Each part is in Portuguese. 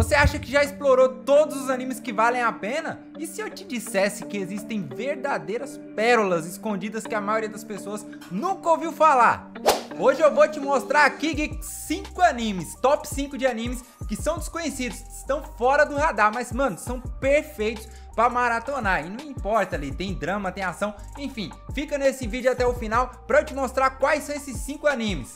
Você acha que já explorou todos os animes que valem a pena? E se eu te dissesse que existem verdadeiras pérolas escondidas que a maioria das pessoas nunca ouviu falar? Hoje eu vou te mostrar aqui, Geek, 5 animes, top 5 de animes que são desconhecidos, estão fora do radar, mas mano, são perfeitos pra maratonar. E não importa ali, tem drama, tem ação, enfim, fica nesse vídeo até o final pra eu te mostrar quais são esses 5 animes.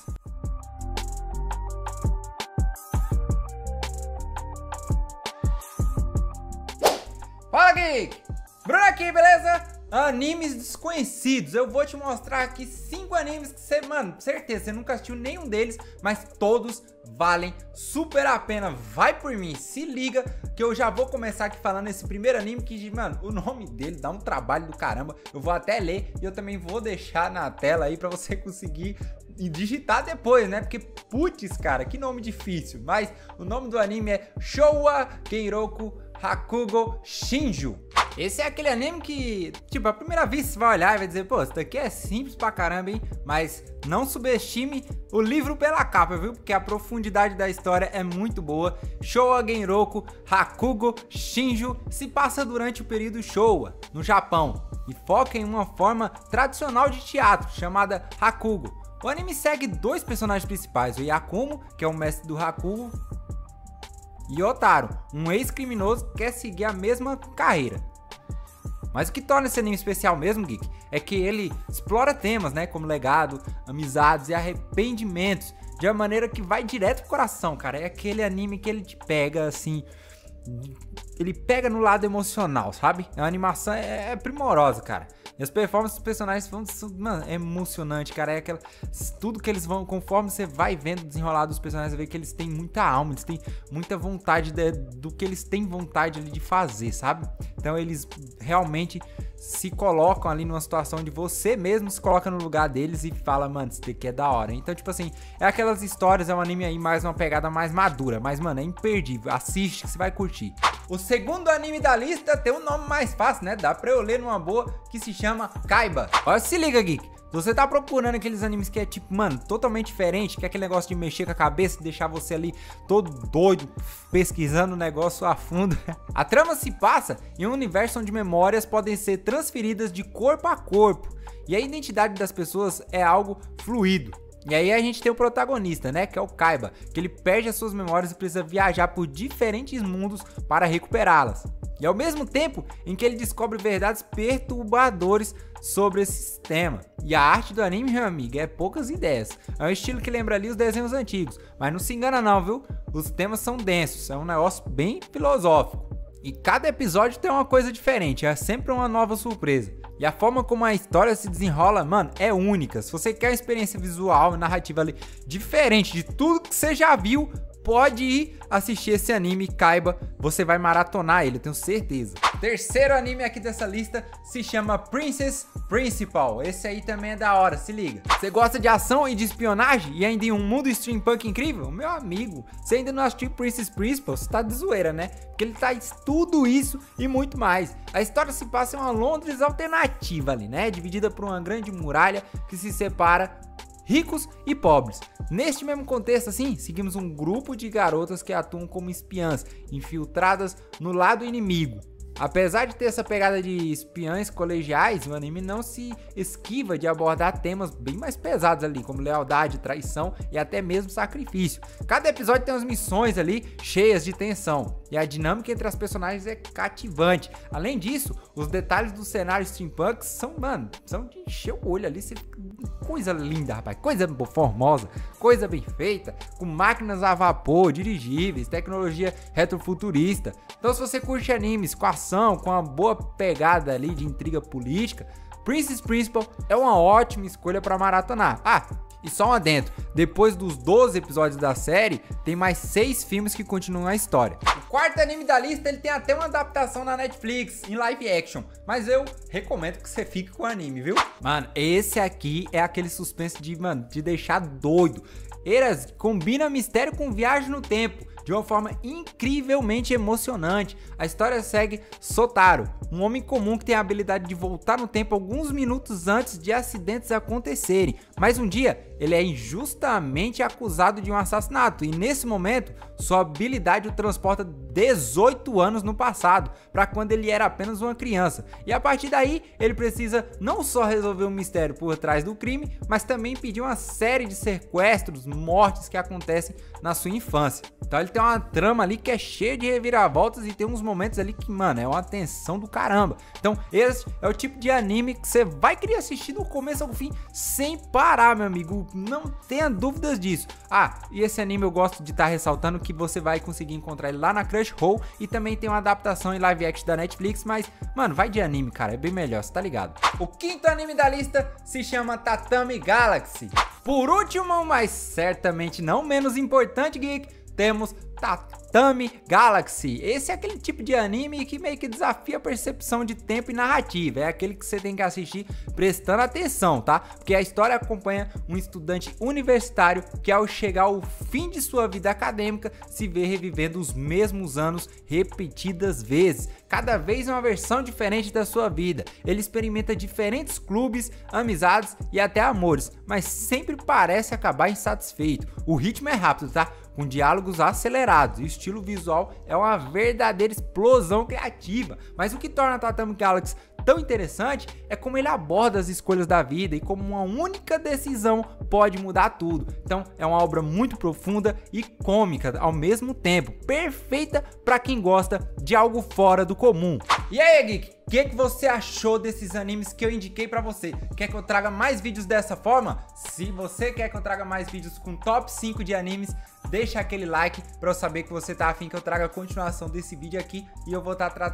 Fala, Geek! Bruno aqui, beleza? Animes desconhecidos. Eu vou te mostrar aqui 5 animes que você, mano, certeza, você nunca assistiu nenhum deles, mas todos valem super a pena. Vai por mim, se liga que eu já vou começar aqui falando esse primeiro anime que, mano, o nome dele dá um trabalho do caramba. Eu vou até ler e eu também vou deixar na tela aí pra você conseguir digitar depois, né? Porque, putz, cara, que nome difícil. Mas o nome do anime é Showa Genroku Hakugo Shinju. Esse é aquele anime que, tipo, a primeira vez você vai olhar e vai dizer, pô, isso daqui é simples pra caramba, hein? Mas não subestime o livro pela capa, viu? Porque a profundidade da história é muito boa. Showa Genroku Hakugo Shinju se passa durante o período Showa, no Japão, e foca em uma forma tradicional de teatro, chamada Hakugo. O anime segue 2 personagens principais, o Yakumo, que é o mestre do Hakugo, e Otaro, um ex-criminoso que quer seguir a mesma carreira. Mas o que torna esse anime especial mesmo, Geek, é que ele explora temas, né, como legado, amizades e arrependimentos, de uma maneira que vai direto pro coração, cara. É aquele anime que ele te pega, assim, ele pega no lado emocional, sabe? A animação é primorosa, cara. E as performances dos personagens são, mano, é emocionante, cara. É aquela, tudo que eles vão, conforme você vai vendo o desenrolar dos personagens, você vê que eles têm muita alma, eles têm muita vontade do que eles têm vontade ali de fazer, sabe? Então eles realmente se colocam ali numa situação de você mesmo se coloca no lugar deles e fala, mano, isso daqui é da hora. Então, tipo assim, é aquelas histórias, é um anime aí mais uma pegada mais madura, mas, mano, é imperdível. Assiste que você vai curtir. O segundo anime da lista tem um nome mais fácil, né? Dá pra eu ler numa boa, que se chama Kaiba. Olha, se liga, Geek. Se você tá procurando aqueles animes que é tipo, mano, totalmente diferente, que é aquele negócio de mexer com a cabeça, deixar você ali todo doido, pesquisando o negócio a fundo. A trama se passa em um universo onde memórias podem ser transferidas de corpo a corpo, e a identidade das pessoas é algo fluido. E aí a gente tem o protagonista, né, que é o Kaiba, que ele perde as suas memórias e precisa viajar por diferentes mundos para recuperá-las. E ao mesmo tempo em que ele descobre verdades perturbadoras sobre esse sistema. E a arte do anime, meu amigo, é poucas ideias. É um estilo que lembra ali os desenhos antigos, mas não se engana não, viu? Os temas são densos, é um negócio bem filosófico. E cada episódio tem uma coisa diferente, é sempre uma nova surpresa. E a forma como a história se desenrola, mano, é única. Se você quer uma experiência visual e narrativa ali diferente de tudo que você já viu, pode ir assistir esse anime, Kaiba. Você vai maratonar ele, eu tenho certeza. Terceiro anime aqui dessa lista se chama Princess Principal. Esse aí também é da hora, se liga. Você gosta de ação e de espionagem e ainda em um mundo steampunk incrível? Meu amigo, você ainda não assistiu Princess Principal? Você tá de zoeira, né? Porque ele traz tudo isso e muito mais. A história se passa em uma Londres alternativa ali, né? Dividida por uma grande muralha que se separa ricos e pobres. Neste mesmo contexto, assim, seguimos um grupo de garotas que atuam como espiãs, infiltradas no lado inimigo. Apesar de ter essa pegada de espiãs colegiais, o anime não se esquiva de abordar temas bem mais pesados ali, como lealdade, traição e até mesmo sacrifício. Cada episódio tem umas missões ali cheias de tensão, e a dinâmica entre as personagens é cativante. Além disso, os detalhes do cenário steampunk são, mano, são de encher o olho ali. Coisa linda, rapaz, coisa formosa, coisa bem feita, com máquinas a vapor, dirigíveis, tecnologia retrofuturista. Então, se você curte animes com ação, com uma boa pegada ali de intriga política, Princess Principal é uma ótima escolha para maratonar. Ah, e só um adendo, depois dos 12 episódios da série, tem mais 6 filmes que continuam a história. O quarto anime da lista, ele tem até uma adaptação na Netflix, em live action, mas eu recomendo que você fique com o anime, viu? Mano, esse aqui é aquele suspense de, mano, de deixar doido. Eras combina mistério com viagem no tempo. de uma forma incrivelmente emocionante. A história segue Sotaro, um homem comum que tem a habilidade de voltar no tempo alguns minutos antes de acidentes acontecerem, mas um dia ele é injustamente acusado de um assassinato e nesse momento sua habilidade o transporta 18 anos no passado, para quando ele era apenas uma criança, e a partir daí ele precisa não só resolver um mistério por trás do crime, mas também impedir uma série de sequestros, mortes que acontecem na sua infância. Então ele tem uma trama ali que é cheia de reviravoltas e tem uns momentos ali que, mano, é uma tensão do caramba. Então esse é o tipo de anime que você vai querer assistir do começo ao fim sem parar, meu amigo, não tenha dúvidas disso. Ah, e esse anime eu gosto de estar ressaltando que você vai conseguir encontrar ele lá na Crunchyroll e também tem uma adaptação em live action da Netflix, mas, mano, vai de anime, cara, é bem melhor, você tá ligado? O quinto anime da lista se chama Tatami Galaxy. Por último, mas certamente não menos importante, geek, temos Tatami Galaxy. Esse é aquele tipo de anime que meio que desafia a percepção de tempo e narrativa. É aquele que você tem que assistir prestando atenção, tá? Porque a história acompanha um estudante universitário que, ao chegar ao fim de sua vida acadêmica, se vê revivendo os mesmos anos repetidas vezes. Cada vez uma versão diferente da sua vida. Ele experimenta diferentes clubes, amizades e até amores, mas sempre parece acabar insatisfeito. O ritmo é rápido, tá? Com diálogos acelerados e o estilo visual é uma verdadeira explosão criativa. Mas o que torna Tatami Galaxy tão interessante é como ele aborda as escolhas da vida e como uma única decisão pode mudar tudo. Então é uma obra muito profunda e cômica ao mesmo tempo, perfeita para quem gosta de algo fora do comum. E aí, geek, o que você achou desses animes que eu indiquei pra você? Quer que eu traga mais vídeos dessa forma? Se você quer que eu traga mais vídeos com top 5 de animes, deixa aquele like pra eu saber que você tá afim que eu traga a continuação desse vídeo aqui e eu vou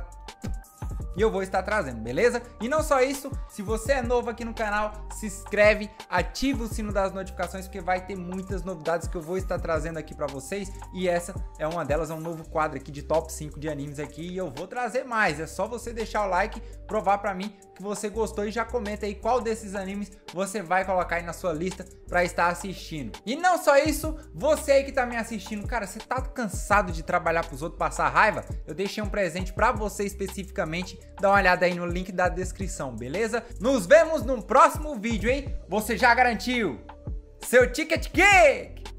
estar trazendo, beleza? E não só isso, se você é novo aqui no canal, se inscreve, ativa o sino das notificações, porque vai ter muitas novidades que eu vou estar trazendo aqui pra vocês, e essa é uma delas, é um novo quadro aqui de top 5 de animes aqui, e eu vou trazer mais. É só você deixar o like, provar pra mim que você gostou e já comenta aí qual desses animes você vai colocar aí na sua lista pra estar assistindo. E não só isso, você aí que tá me assistindo, cara, você tá cansado de trabalhar pros outros passar raiva? Eu deixei um presente pra você especificamente. Dá uma olhada aí no link da descrição, beleza? Nos vemos no próximo vídeo, hein? Você já garantiu seu Ticket Geek!